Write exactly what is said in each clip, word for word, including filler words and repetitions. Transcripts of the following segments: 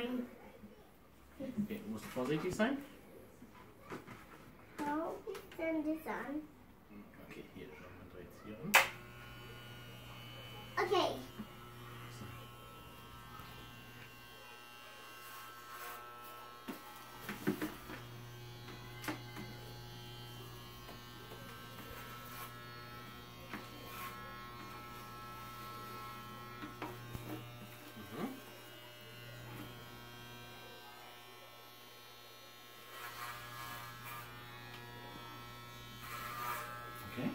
sign. Okay, what's the positive sign? Oh, turn this on. Okay, hier, schauen wir jetzt hier an. Okay. Okay.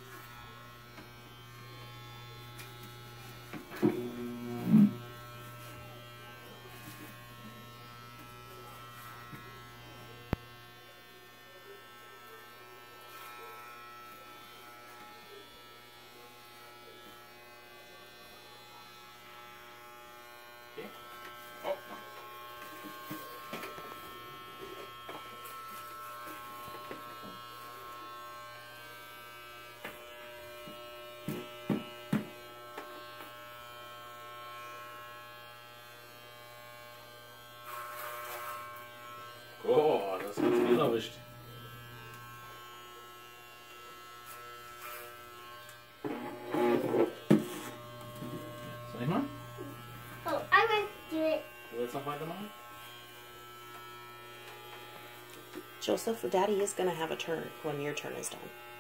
Okay. Oh. Oh, das hat's mir erwischt. Soll ich mal? Oh, I want to do it. Du willst noch weitermachen? Joseph, Daddy is going to have a turn when your turn is done.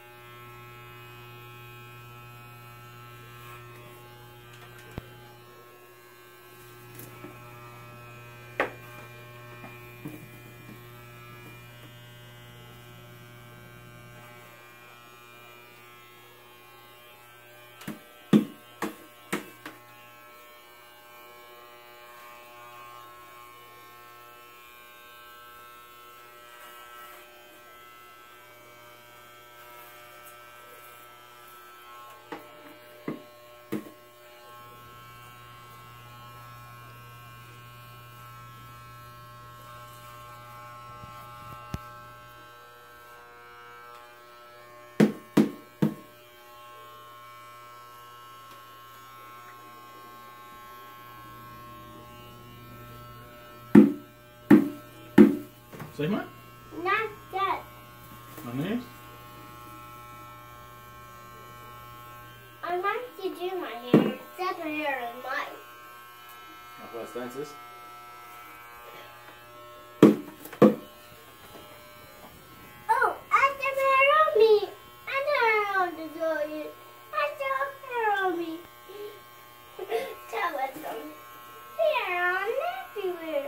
Soll ich mal? Not that. Noch nicht? I want to do my hair. That's my hair is mine. Ach, was deins ist? Oh, I have hair on me. I don't know how to do it. I still have hair on me. Tell us some hair on everywhere.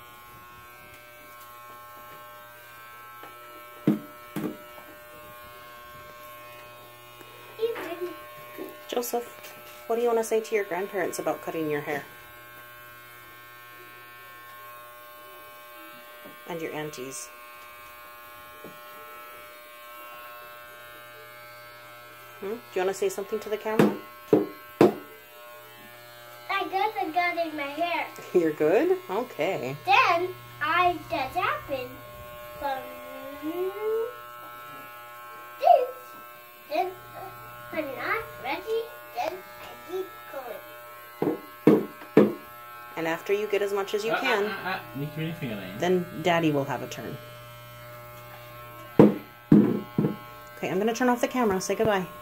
Even. Joseph, what do you want to say to your grandparents about cutting your hair? And your aunties? Hmm? Do you want to say something to the camera? I got the gun in my hair. You're good? Okay. Then I just happened from this. Then I'm not ready. Then I keep going. And after you get as much as you Ah, can, ah, ah, ah. Nicht mit den Finger rein. then Daddy will have a turn. Okay, I'm going to turn off the camera. Say goodbye.